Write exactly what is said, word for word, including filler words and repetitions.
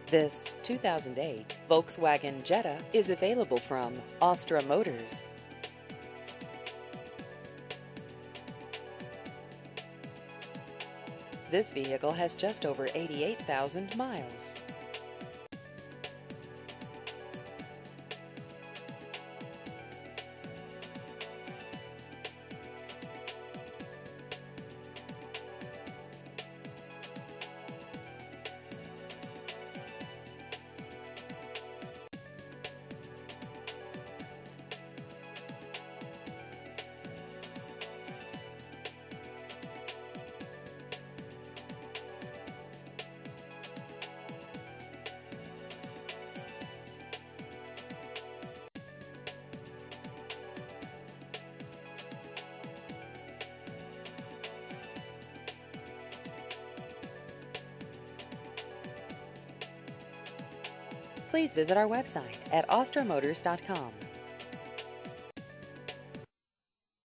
This two thousand eight Volkswagen Jetta is available from Astra Motors. This vehicle has just over eighty-eight thousand miles. Please visit our website at astra motors dot com.